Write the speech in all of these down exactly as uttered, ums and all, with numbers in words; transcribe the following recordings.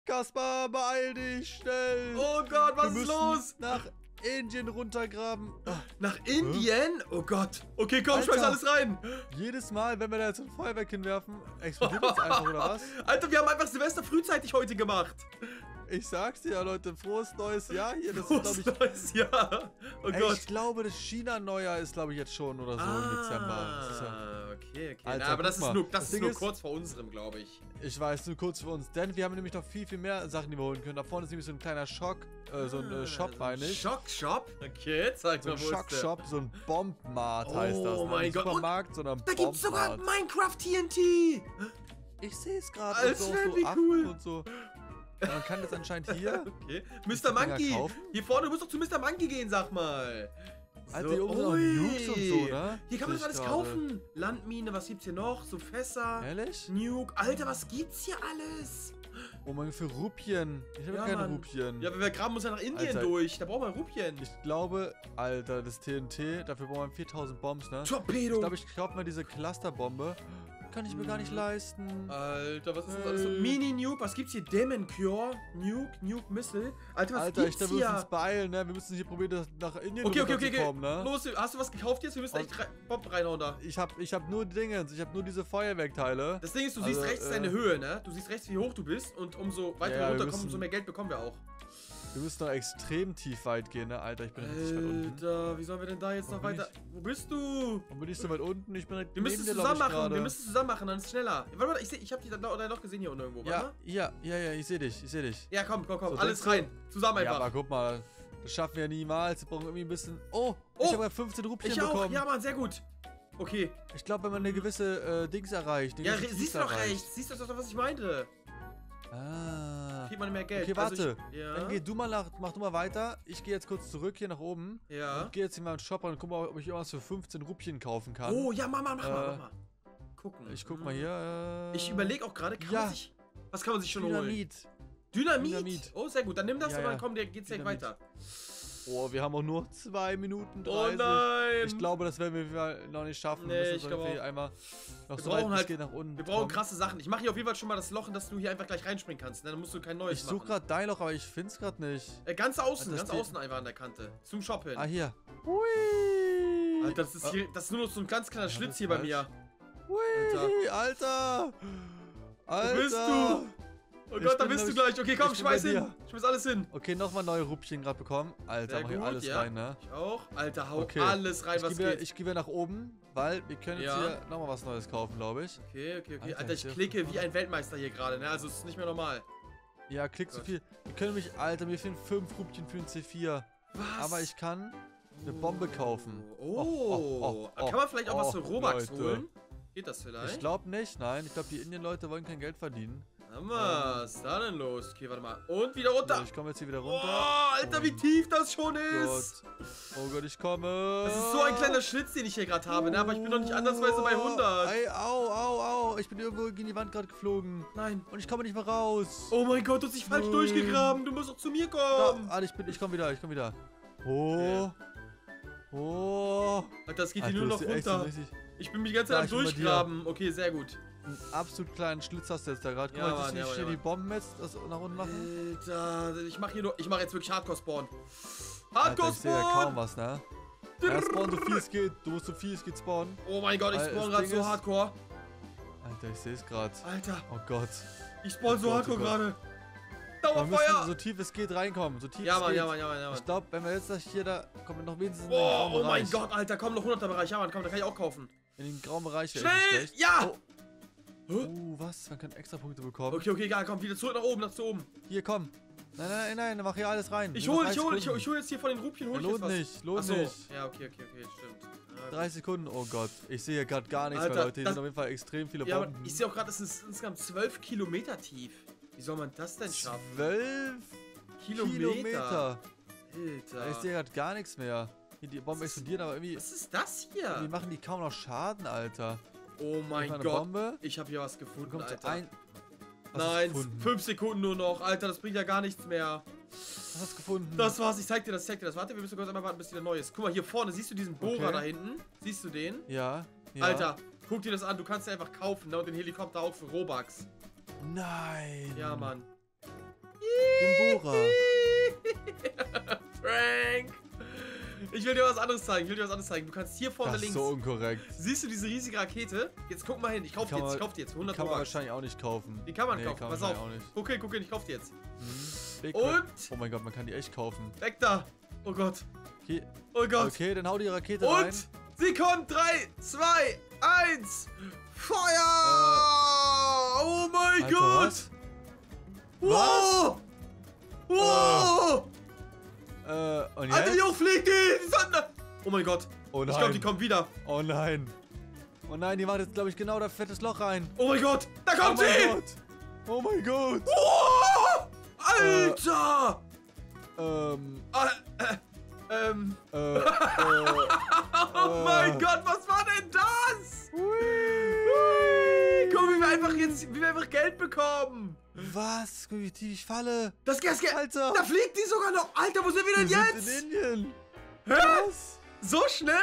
Kaspar, beeil dich, schnell. Oh Gott, was Wir ist müssen los? nach Indien runtergraben. Nach Indien? Oh Gott. Okay, komm, Alter. schmeiß alles rein. Jedes Mal, wenn wir da jetzt ein Feuerwerk hinwerfen, explodiert das einfach, oder was? Alter, wir haben einfach Silvester frühzeitig heute gemacht. Ich sag's dir, Leute, frohes neues Jahr hier. Das Frohes ist, glaube neues Jahr. Oh ich, ey, Gott. ich glaube, das China-Neujahr ist, glaube ich, jetzt schon oder so im Dezember. Das ist ja, Ah, okay, okay. Alter, Na, aber das guck ist mal. nur, das Das ist Ding nur ist- kurz vor unserem, glaube ich. ich weiß, nur kurz für uns, denn wir haben nämlich noch viel, viel mehr Sachen, die wir holen können. Da vorne ist nämlich so ein kleiner Schock, äh, so ein äh, Shop, meine ich. Schock-Shop? Okay, zeig So mal, ein wo ist der? Schock-Shop, so ein Bombmart Oh heißt das. mein Nicht Gott. Supermarkt, sondern Da gibt's sogar Bombmart. Minecraft T N T. Ich sehe es gerade. Alter, Und so, auch wie so Affen cool. und so. Ja, man kann das anscheinend hier. Okay. die Mister Dinger Monkey. kaufen? Hier vorne, du musst doch zu Mister Monkey gehen, sag mal. Alter, hier oben sind auch ui. Nukes und so, ne? Hier kann man Sehe das ich alles gerade. kaufen. Landmine, was gibt's hier noch? So Fässer. Ehrlich? Nuke. Alter, was gibt's hier alles? Oh mein, für Rupien. Ich habe Ja, keine Mann. Rupien. Ja, wir graben uns ja nach Indien Alter. durch. Da brauchen wir Rupien. Ich glaube, Alter, das T N T, dafür brauchen wir viertausend Bombs, ne? Torpedo. Ich glaube, ich kaufe mal diese Clusterbombe. Kann ich mir gar nicht leisten. Alter, was ist das alles so? Äh. Mini-Nuke, was gibt's hier? Demon Cure, Nuke, Nuke Missile. Alter, was Alter, ich gibt's glaube, wir müssen uns hier? beeilen, ne? Wir müssen hier probieren, das nach Indien Okay, okay, okay, okay. runterzukommen, ne? Los, hast du was gekauft jetzt? Wir müssen Und- echt rein, Bomben reinhauen da. Ich hab, ich hab nur Dingens, ich hab nur diese Feuerwerkteile. Das Ding ist, du Also, siehst rechts äh, deine Höhe, ne? Du siehst rechts, wie hoch du bist. Und umso weiter Ja, wir wir runterkommen, müssen- umso mehr Geld bekommen wir auch. Wir müssen noch extrem tief weit gehen, ne? Alter, ich bin richtig weit unten. Alter, wie sollen wir denn da jetzt Wo noch bin weiter... Wo bist du? Und bin ich so weit unten? Ich bin direkt Wir müssen es neben dir, zusammen glaub ich, machen. Wir gerade. müssen es zusammen machen, dann ist es schneller. Warte, warte, ich, seh, ich hab dich da, da noch gesehen hier unten irgendwo. Warte Ja, mal. ja, ja, ja, ich sehe dich, ich sehe dich. Ja, komm, komm, komm. So, Alles denkst du- rein. Zusammen Ja, einfach. aber guck mal, das schaffen wir ja niemals. Wir brauchen irgendwie ein bisschen... Oh, Oh, ich habe ja fünfzehn Rupien ich auch. bekommen. Ja, Mann, sehr gut. Okay. Ich glaube, wenn man eine gewisse äh, Dings erreicht. eine Ja, gewisse siehst du Tiefe doch erreicht. rechts. Siehst du doch, was ich meinte. Ah. Kriegt man mehr Geld. Okay, warte. Also ich, ja. Dann geh du mal nach, mach du mal weiter. Ich gehe jetzt kurz zurück hier nach oben. Ja. Und gehe jetzt hier mal in den Shop und guck mal, ob ich irgendwas für fünfzehn Rupien kaufen kann. Oh, ja, mach mal, mach mal, Äh, mach mal. Gucken. Ich guck mal hier. Äh, Ich überlege auch gerade, kann ja. man sich... Was kann man sich schon holen? Dynamit. Dynamit? Dynamit. Oh, sehr gut. Dann nimm das Ja, und dann ja. komm, der geht's gleich Dynamit. weiter. Oh, wir haben auch nur zwei Minuten Oh dreißig. nein! Ich glaube, das werden wir noch nicht schaffen. Nee, wir müssen ich so glaube irgendwie auch. einmal noch Wir so weit brauchen es halt- geht nach unten. Wir brauchen kommen. krasse Sachen. Ich mache hier auf jeden Fall schon mal das Loch, dass du hier einfach gleich reinspringen kannst. Ne? Dann musst du kein neues Ich suche machen. gerade dein Loch, aber ich finde es gerade nicht. Äh, ganz außen, Das ganz die- außen einfach an der Kante. Zum Shop hin. Ah, hier. Hui. Alter, das ist, hier, das ist nur noch so ein ganz kleiner Ja, Schlitz das hier bei falsch. mir. Hui, Alter. Alter. Wo bist du? Oh Ich Gott, da bin, bist du glaub gleich. Okay, komm, ich bin bei schmeiß hin. dir. Schmeiß alles hin. Okay, nochmal neue Rupien gerade bekommen. Alter, Sehr mach hier gut, alles ja. rein, ne? Ich auch. Alter, hau Okay. alles rein, Ich was gehe wieder, geht. ich geh wieder nach oben, weil wir können jetzt Ja. hier nochmal was Neues kaufen, glaube ich. Okay, okay, okay. Alter, Alter, ich ich- klicke wie ein Weltmeister hier gerade, ne? Also, es ist nicht mehr normal. Ja, klick so Gott. viel. Wir können mich, Alter, mir fehlen fünf Rupien für ein C vier. Was? Aber ich kann eine Bombe kaufen. Oh. Oh, oh, oh, Kann man vielleicht auch was für oh, Robux Leute. holen? Geht das vielleicht? Ich glaube nicht, nein. Ich glaube, die Indien-Leute wollen kein Geld verdienen. Hammer, was ist da denn los? Okay, warte mal. Und wieder runter. So, ich komme jetzt hier wieder Oh, runter. Alter, wie tief das schon ist. Gott. Oh Gott, ich komme. Das ist so ein kleiner Schlitz, den ich hier gerade habe, ne? Aber ich bin noch nicht ansatzweise bei hundert. Ey, au, au, au. Ich bin irgendwo gegen die Wand gerade geflogen. Nein. Und ich komme nicht mehr raus. Oh mein Gott, du hast dich falsch Nein. durchgegraben. Du musst doch zu mir Da, kommen. ah, ich bin, ich komme wieder, ich komme wieder. Oh. Oh. Alter, das geht hier Alter, nur noch das ist echt so runter. richtig. Ich bin mich die ganze Ja, Zeit am ich bin bei dir. Durchgraben. Okay, sehr gut. Einen absolut kleinen Schlitz hast du jetzt da gerade. Guck Ja, mal, Mann, siehst du ja, nicht hier Mann, die Bomben jetzt das nach unten machen? Alter, ich mach hier nur, ich mach jetzt wirklich Hardcore-Spawn. Alter, Hardcore ich sehe ja kaum Spawn! was, ne? Ja, spawn so viel es geht. Du musst so viel es geht spawnen. Oh mein Gott, ich Weil spawn das gerade Ding so ist- Hardcore. Alter, ich sehe es gerade. Alter, Oh Gott. ich spawn Oh so Gott, Hardcore oh Gott. gerade. Wir müssen Dauerfeuer! so tief es geht reinkommen. So tief Ja, es Mann, geht. ja, Mann, ja, Mann, ja, Mann. Ich glaube, wenn wir jetzt das hier da kommen wir noch wenigstens in den Boah, grauen oh mein Bereich. Gott, Alter, komm noch hunderter Bereich. Ja, Mann, komm, da kann ich auch kaufen. In den grauen Bereich wäre Schnell! nicht schlecht. Ja! Oh. Oh, was? Man kann extra Punkte bekommen. Okay, okay, egal, komm, wieder zurück nach oben, nach zu oben. Hier, komm. Nein, nein, nein, nein, mach hier alles rein. Ich Nur noch hol, ich drei hol, ich hol, Sekunden. ich hol jetzt hier von den Rupien, hol Ja, ich lohnt jetzt was. nicht, lohnt Ach so. nicht. Ja, okay, okay, okay, stimmt. Ja, drei Sekunden, oh Gott. Ich sehe hier gerade gar nichts Alter, mehr, Leute. Hier das- sind auf jeden Fall extrem viele Ja, aber Bomben. ich sehe auch gerade, das ist insgesamt zwölf Kilometer tief. Wie soll man das denn schaffen? Zwölf Kilometer. Kilometer. Alter. Ich sehe gerade gar nichts mehr. Hier, die Bomben Was ist- explodieren, aber irgendwie, Was ist das die hier? machen die kaum noch Schaden, Alter. Oh mein Noch eine Gott. Bombe. Ich habe hier was Dann gefunden, kommt so Alter. ein... Was Nein, hast du gefunden? fünf Sekunden nur noch. Alter, das bringt ja gar nichts mehr. Was hast du gefunden? Das war's, ich zeig dir das, ich zeig dir das. Warte, wir müssen kurz einmal warten, bis wieder neu ist. Guck mal, hier vorne, siehst du diesen Bohrer Okay. da hinten? Siehst du den? Ja, ja. Alter, guck dir das an, du kannst den einfach kaufen, ne? Und den Helikopter auch für Robux. Nein. Ja, Mann. Ich will dir was anderes zeigen. Ich will dir was anderes zeigen. Du kannst hier vorne Das ist links. so unkorrekt. Siehst du diese riesige Rakete? Jetzt guck mal hin. Ich kauf Die die kann jetzt. Ich man- kauf die jetzt. Die hundert kann man Robux. wahrscheinlich auch nicht kaufen. Die kann man Nee, kaufen. kann man Pass auf. wahrscheinlich auch nicht. Guck hin, guck hin. Ich kauf die jetzt. Mhm. Big Und? Whip. Oh mein Gott, man kann die echt kaufen. Weg da. Oh Gott. Okay, Oh Gott. okay dann hau die Rakete rein. Und sie kommt. drei, zwei, eins. Feuer! Oh mein Alter, Gott. was? Wow. Wow. Äh, und Alter, wie jetzt? hoch fliegt die? Die Sonne. Oh mein Gott. Oh Ich nein. glaube, die kommt wieder. Oh nein. Oh nein, die macht jetzt, glaube ich, genau da fettes Loch rein. Oh mein Gott. Da Oh kommt mein sie. Gott. Oh mein Gott. Oh, Alter. Ähm, Äh, äh, ähm. äh, äh. Oh mein Äh. Gott, was war denn das? Hui. Hui. Guck, wie wir einfach jetzt, wie wir einfach Geld bekommen. Was? Guck, wie tief ich falle. Das Gas, Alter. da fliegt die sogar noch. Alter, wo sind wir denn Wir jetzt? sind in Indien. Hä? Was? So schnell?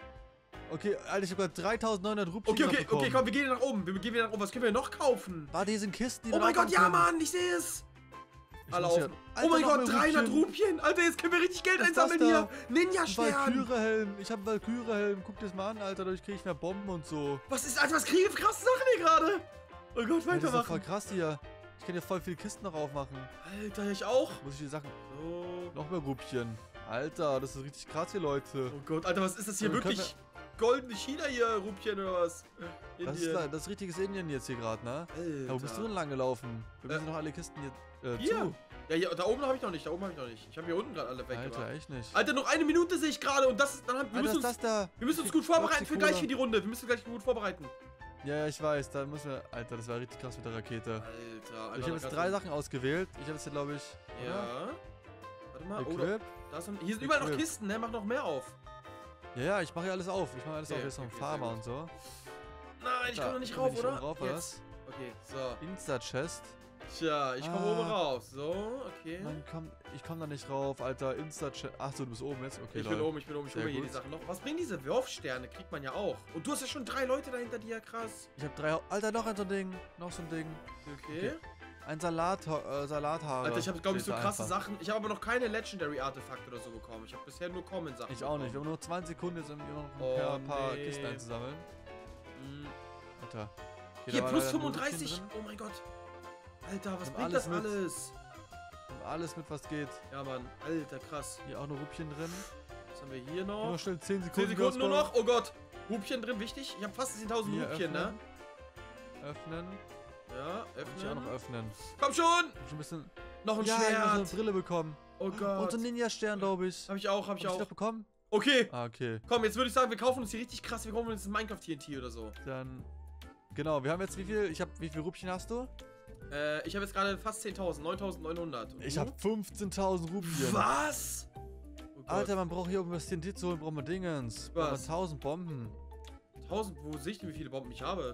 Okay, Alter, ich hab gerade dreitausendneunhundert Rupien Okay, okay, bekommen. okay, komm, wir gehen wieder nach oben. Wir gehen wieder nach oben. Was können wir noch kaufen? Warte, hier sind Kisten, die Oh wir mein Gott, aufmachen ja, können. Mann, ich sehe es. Ich Alle muss hier- auf. Alter, Oh mein noch Gott, mehr dreihundert Rupien. Rupien. Alter, jetzt können wir richtig Geld Was ist das einsammeln da? hier. Ninja-Stern. Valkyrie-Helm. Ich hab einen Valkyrie-Helm. Guck dir das mal an, Alter. Dadurch krieg ich mehr Bomben und so. Was ist, Alter, was kriegen wir für krasse Sachen hier gerade? Oh Gott, Ja, das ist doch voll weitermachen. krass hier. Ich kann hier voll viele Kisten noch aufmachen. Alter, ich auch. Muss ich die Sachen... So. Noch mehr Rupien. Alter, das ist richtig krass hier, Leute. Oh Gott, Alter, was ist das hier? Also können Wirklich goldene China hier, Rupien oder was? Das ist, Indien. da- das ist richtiges Indien jetzt hier gerade, ne? Alter. Ja, wo bist du denn lang gelaufen? Wir Äh, müssen noch alle Kisten hier äh, hier. zu. Ja, hier, da oben habe ich noch nicht, da oben habe ich noch nicht. Ich habe hier unten gerade alle weggemacht. Alter, echt nicht. Alter, noch eine Minute sehe ich gerade und das ist, dann haben, wir, Alter, müssen ist uns, das da? wir müssen uns Okay, gut vorbereiten für Oxycola. gleich für die Runde. Wir müssen gleich gut vorbereiten. Ja, ja, ich weiß. Da müssen wir... Alter, das war richtig krass mit der Rakete. Alter, Alter. Ich habe jetzt drei Sachen ausgewählt. Ich habe jetzt hier, glaube ich... oder? Ja. Warte mal. Oh, da, Equip. da sind, hier sind überall noch Equip. Kisten, ne? Mach noch mehr auf. Ja, ja, ich mache hier alles auf. Ich mache alles Okay, auf. Hier ist noch ein okay, okay, Farmer sehr und so. Nein, ich Da, komme noch nicht komm rauf, ich oder? oben rauf, oder Jetzt. Okay, so. was? Insta-Chest. Tja, ich komme Ah. oben rauf. So, okay. Mann, komm, ich komm da nicht rauf, Alter. Insta-Chest. Ach so, du bist oben jetzt? Okay, Ich bin lol. oben, ich bin oben, ich Sehr hole mir hier die gut. Sachen noch. Was bringen diese Wurfsterne? Kriegt man ja auch. Und du hast ja schon drei Leute dahinter dir, krass. Ich habe drei... Hau- Alter, noch ein so ein Ding. Noch so ein Ding. Okay. Ein Salat, äh, Salathaare. Alter, ich habe, glaube ich, so Steht da krasse einfach. Sachen. Ich habe aber noch keine Legendary-Artefakte oder so bekommen. Ich habe bisher nur Common-Sachen. Ich auch nicht. Wir bekommen. haben nur zwanzig Sekunden jetzt, um immer noch ein Oh, paar, ein paar nee. Kisten einzusammeln. Mhm. Alter. Okay, Hier, da war plus leider nur Rupien fünfunddreißig. drin. Oh mein Gott. Alter, was Nimm bringt alles das mit. alles? Nimm alles mit, was geht. Ja, Mann. Alter, krass. Hier auch noch Rupien drin. Was haben wir hier Nur noch? noch schnell zehn zehn Sekunden. Sekunden nur Gasbau. noch. Oh Gott. Rupien drin, wichtig. Ich habe fast zehntausend Hier Rupien, ne? öffnen. Öffnen. Ja, Muss ich auch noch öffnen. öffnen. Komm schon! Hab ich ein bisschen... Noch ein ja, ich hab so Schwert. eine Brille bekommen. Oh Und Gott. so einen Ninja-Stern, glaube ich. Hab ich auch, hab Hab ich ich auch. doch bekommen? Okay. Ah, okay. Komm, jetzt würde ich sagen, wir kaufen uns hier richtig krass. Wir kaufen uns ein Minecraft-T N T oder so. Dann... Genau, wir haben jetzt wie viel? Ich habe wie viel Rupien hast du? Äh, ich habe jetzt gerade fast zehntausend. neuntausendneunhundert. Und Ich du? habe fünfzehntausend Rupien. Was? Oh Gott. Alter, man braucht hier, um das T N T zu holen, braucht man Dingens. Braucht man Was? tausend Bomben. tausend. Wo sehe ich denn, wie viele Bomben ich habe?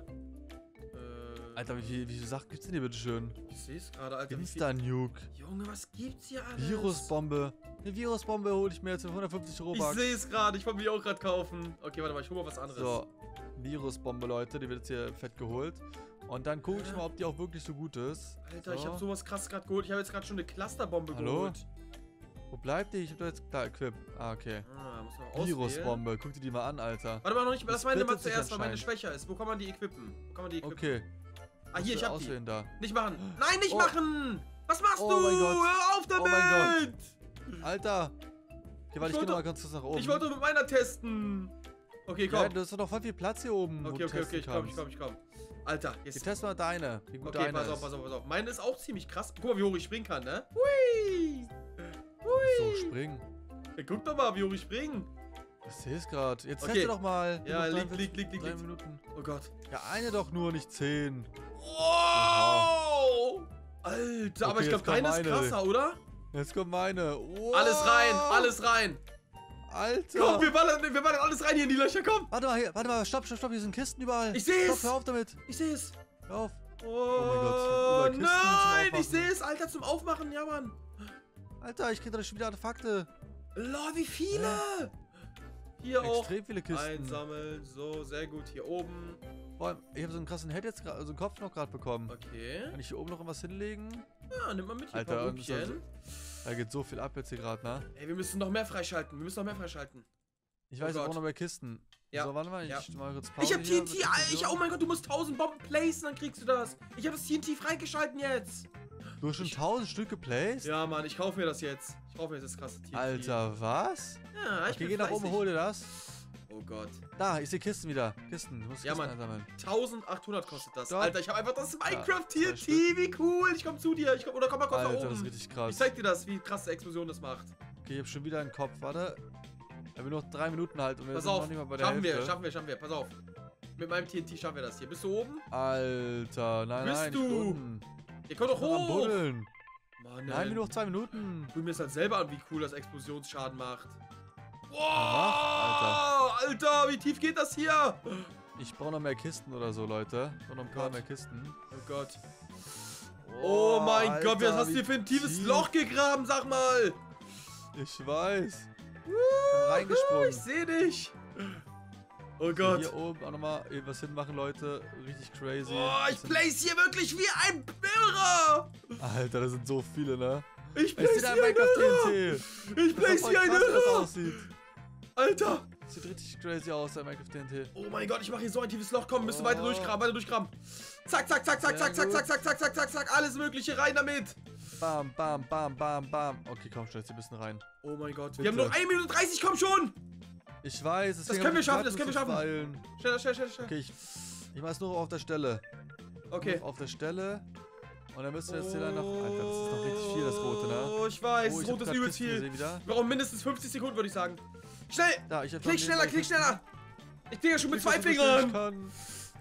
Äh, Alter, wie, viel, wie viele Sachen gibt's denn hier bitte schön? Ich sehe es gerade, Alter. Wie viel... Insta-Nuke. Junge, was gibt's hier alles? Virusbombe. Eine Virusbombe hole ich mir jetzt für hundertfünfzig Ich Robux. sehe es gerade. Ich wollte mich auch gerade kaufen. Okay, warte mal, ich hole mal was anderes. So, Virusbombe, Leute, die wird jetzt hier fett geholt. Und dann gucke ich mal, ob die auch wirklich so gut ist. Alter, so. ich habe sowas krass gerade geholt. Ich habe jetzt gerade schon eine Clusterbombe Hallo? geholt. Wo bleibt die? Ich hab da jetzt klar Equip. Ah, okay. Ah, muss man auswählen. Virusbombe, guck dir die mal an, Alter. Warte mal, noch nicht. Das Lass meine mal splittet sich zuerst, weil meine anscheinend. schwächer ist. Wo kann man die equippen? Wo kann man die equippen? Okay. Ah, hier, Musst ich du hab die. auswählen da. Nicht machen. Nein, nicht Oh. machen! Was machst Oh du? mein Gott. Hör auf damit! Oh mein Alter! Okay, warte, ich, wollte- geh noch mal ganz kurz nach oben. Ich wollte mit meiner testen. Okay, komm. Ja, du hast doch noch voll viel Platz hier oben. wo okay, du okay, okay, testen ich komm, ich kannst. komm, ich komm. Alter, Wir jetzt. testen mal deine. Wie gut Okay, deine pass auf, ist. pass auf, pass auf. Meine ist auch ziemlich krass. Guck mal, wie hoch ich springen kann, ne? Hui! Hui! So, springen. Ja, guck doch mal, wie hoch ich springen. Ich seh's grad. Jetzt Okay. teste doch mal. Ja, Nur liegt, dreiundvierzig liegt, liegt, liegt, drei liegt. Minuten. Oh Gott. Ja, eine doch nur, nicht zehn. Wow! Alter, aber Okay, ich glaube, jetzt kommt deine ist meine. krasser, oder? Jetzt kommt meine. Wow. Alles rein, alles rein. Alter. Komm, wir ballern, wir ballern alles rein hier in die Löcher, komm. Warte mal, hier, warte mal, stopp, stopp, stopp, hier sind Kisten überall. Ich seh's. Stopp, hör auf damit. Ich sehe es. Hör auf. Oh, mein Gott, überall Kisten zum nein, Aufmachen. ich sehe es, Alter, zum Aufmachen, ja, Mann. Alter, ich krieg da schon wieder Artefakte. Lol, wie viele? Hier auch. Extrem viele Kisten. Einsammeln, so, sehr gut, hier oben. Vor allem, ich habe so einen krassen Head jetzt, gra- also einen Kopf noch gerade bekommen. Okay. Kann ich hier oben noch was hinlegen? Ja, nimm mal mit hier Alter, ein paar und ist also- Rupien. Da geht so viel ab jetzt hier gerade, ne? Ey, wir müssen noch mehr freischalten. Wir müssen noch mehr freischalten. Ich weiß, Oh wir brauchen Gott. noch mehr Kisten. Ja. So, warte mal, ich Ja. mal kurz Pause Ich hab hier T N T. mit der Ich, Explosion. oh mein Gott, du musst tausend Bomben placen, dann kriegst du das. Ich habe das T N T freigeschalten jetzt. Du hast schon tausend Stück geplaced? Ja, Mann, ich kaufe mir das jetzt. Ich kaufe mir jetzt das krasse T N T. Alter, was? Ja, ich Okay, bin geh nach oben, fleißig. hol dir das. Oh Gott. Da, ich sehe Kisten wieder. Kisten, du musst Ja, Kisten Mann. einsammeln. eintausendachthundert kostet das. Stopp. Alter, ich habe einfach das Minecraft T N T. zwei Wie cool. Ich komm zu dir. Ich komm, oder komm mal kurz Alter, nach das ist oben. richtig krass. Ich zeig dir das, wie krass die Explosion das macht. Okay, ich hab schon wieder einen Kopf, warte. Wir haben noch drei Minuten halt und wir Pass sind auf. noch nicht mal bei der Schaffen wir, Hälfte. schaffen wir, schaffen wir. Pass auf. Mit meinem T N T schaffen wir das hier. Bist du oben? Alter, nein, Bist nein, du? ich bin unten. Ihr kommt Ich doch bin noch am hoch. Buddeln. Mann, Nein, nur noch zwei Minuten. guck mir das halt selber an, wie cool das Explosionsschaden macht. Wow, Aha, Alter, wie tief geht das hier? Ich brauche noch mehr Kisten oder so, Leute. Ich brauche noch ein paar Gott. mehr Kisten. Oh Gott. Oh mein Alter, Gott, was hast du wie hier für ein tiefes tief. Loch gegraben, sag mal. Ich weiß. Ich bin Ich reingesprungen. seh dich. Oh Gott. Hier oben auch nochmal was hinmachen, Leute. Richtig crazy. Oh, ich Das sind- place hier wirklich wie ein Irrer. Alter, das sind so viele, ne? Ich Ich place sehe da hier ein Minecraft Irrer. T N T. Ich Das ist place voll hier ein krass, wie das Irrer. aussieht. Alter. Sieht richtig crazy aus, der Minecraft T N T. Oh mein Gott, ich mache hier so ein tiefes Loch. Komm, wir müssen Oh. weiter durchgraben, weiter durchgraben. Zack, zack, zack, zack, Sehr zack, zack, gut. zack, zack, zack, zack, zack, zack. Alles Mögliche rein damit. Bam, bam, bam, bam, bam. Okay, komm, schnell jetzt ein bisschen rein. Oh mein Gott. Bitte. Wir haben noch eine Minute dreißig, komm schon. Ich weiß, deswegen können hab wir ich schaffen, gesagt, das können wir musst schaffen. uns beeilen. Schneller, schnell, schnell, schnell. Okay, ich, ich mach's nur auf der Stelle. Okay. Nur auf der Stelle. Und dann müssen wir jetzt hier dann noch... Alter, das ist noch richtig viel, das Rote, ne? Oh, ich weiß, Oh, das ich hab Rote ist grad übelst Kisten viel. gesehen wieder. Wir brauchen mindestens fünfzig Sekunden, würde ich sagen. Schnell! Da, ich hab Klick schon schneller, nebenbei klick Kisten. schneller! Ich krieg ja schon mit Klick, zwei dass ich so schnell ich Fingern! kann.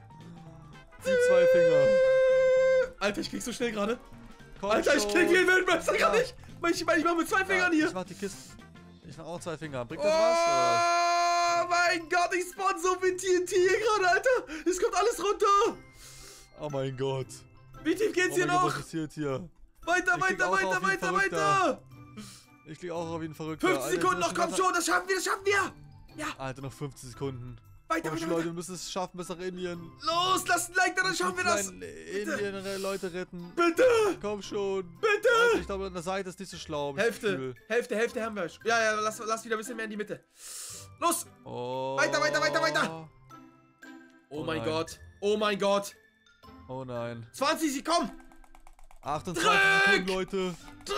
Die zwei Finger. Alter, ich krieg so schnell gerade. Komm Alter, ich schon. krieg den Weltmeister gar Ja. nicht! Ich meine, ich mach mit zwei Ja, Fingern hier! Ich mach die Kisten. Ich mach auch zwei Finger. Bringt Oh das was, oder mein Gott, ich spawn so viel T N T hier gerade, Alter! Es kommt alles runter! was? Oh mein Gott. Wie tief geht's Oh hier mein Gott, noch? was passiert hier? Weiter, Ich krieg weiter, auch weiter, auf wie ein weiter, Verrückter. weiter! Ich lieg auch auf wie ein Verrückter. fünfzig Alter, Sekunden jetzt noch, sind komm wir schon, das schaffen wir, das schaffen wir! Ja, Alter, noch fünfzig Sekunden. weiter, Komm weiter, schon, Leute, weiter! wir müssen es schaffen bis nach Indien. Los, lasst ein Like da, dann schaffen wir das! Nein, Indien äh, Leute retten. Bitte! Komm schon. Bitte! Alter, ich glaube, an der Seite ist nicht so schlau. hab ich das Hälfte, Gefühl. Hälfte, Hälfte haben wir. Ja, ja, lass, lass wieder ein bisschen mehr in die Mitte. Los! Oh. Weiter, weiter, weiter, weiter. Oh, Oh mein nein. Gott. Oh mein Gott. Oh nein. zwanzig, sie komm! achtundzwanzig Drück! Sekunden, Leute.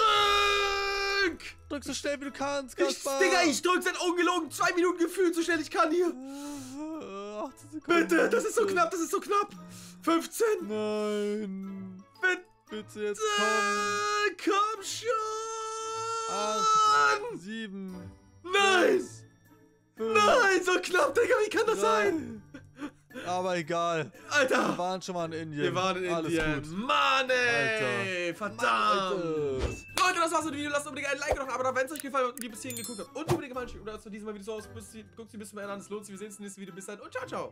Drück! Drück so schnell wie du kannst, Ich, Kaspar. Digga, ich drück seit ungelogen zwei Minuten gefühlt, so schnell ich kann hier. Äh, achtzehn Sekunden. Bitte, das ist so knapp, das ist so knapp. fünfzehn. Nein. Bitte, Bitte jetzt komm. komm schon. Acht. Sieben. Nein, sechs, fünf, nein, so knapp, Digga, wie kann das drei. sein? Aber egal. Wir Alter, waren schon mal in Indien. wir waren in Alles Indien. gut. Mann, ey, verdammt. Alter. Leute, das war's mit dem Video. Lasst unbedingt ein Like und noch ein Abo da, wenn es euch gefallen hat und ihr bis hierhin geguckt habt. Und unbedingt gefallen oder zu diesem Mal Videos aus. Guckt sie bis zum Ende an. Es lohnt sich. Wir sehen uns im nächsten Video. Bis dann und ciao, ciao.